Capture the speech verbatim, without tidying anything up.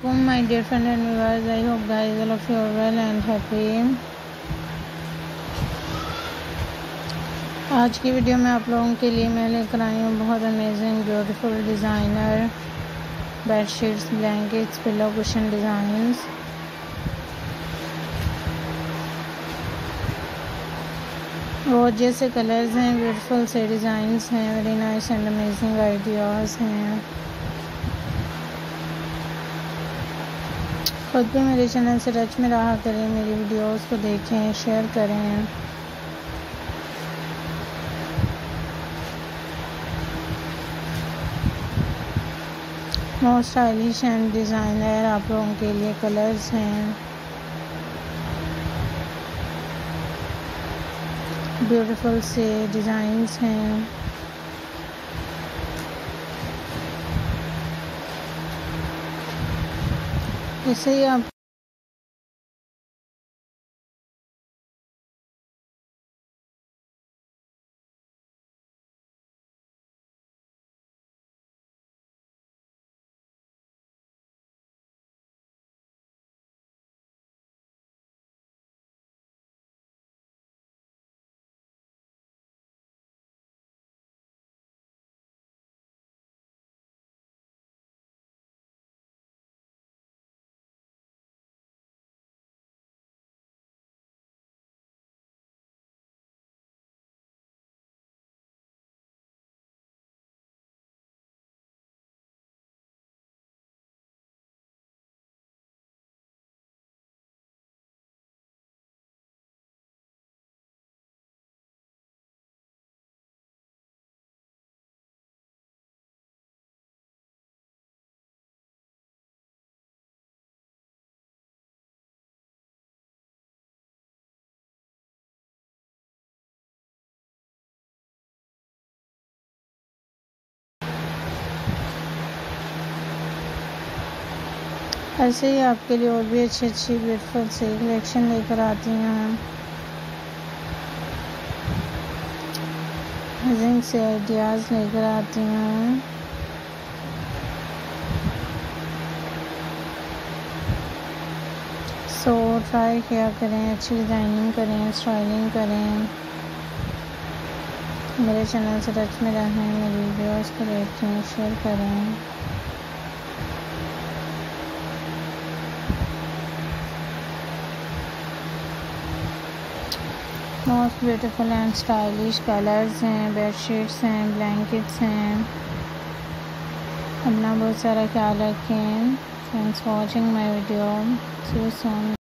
My dear friend and viewers, I hope guys all of you are well and happy. आज की video में आप लोगों के लिए मैं लेकर आई हूँ बहुत amazing beautiful designer bedsheets, blankets, pillow cushion designs. बहुत जैसे कलर्स हैं, ब्यूटीफुल से डिज़ाइंस हैं, very nice and amazing ideas हैं। खुद भी मेरे चैनल से टच में रहा करें, मेरी वीडियोस को देखें, शेयर करें। मोस्ट स्टाइलिश एंड डिज़ाइनर आप लोगों के लिए कलर्स हैं, ब्यूटीफुल से डिज़ाइंस हैं। जैसे ही आप ऐसे ही आपके लिए और भी अच्छी अच्छी ब्यूटीफुल से कलेक्शन लेकर आती हैं, अमेजिंग से आइडियाज़ लेकर आती हैं। सो ट्राई किया करें, अच्छी डिज़ाइनिंग करें, स्टाइलिंग करें। मेरे चैनल से टच में रहें, मेरी वीडियोस को देखें, शेयर करें। Most beautiful and stylish colours हैं, बेडशीट्स हैं, ब्लैंकेट्स हैं। अपना बहुत सारा ख्याल रखें। Thanks for watching my video. See you soon.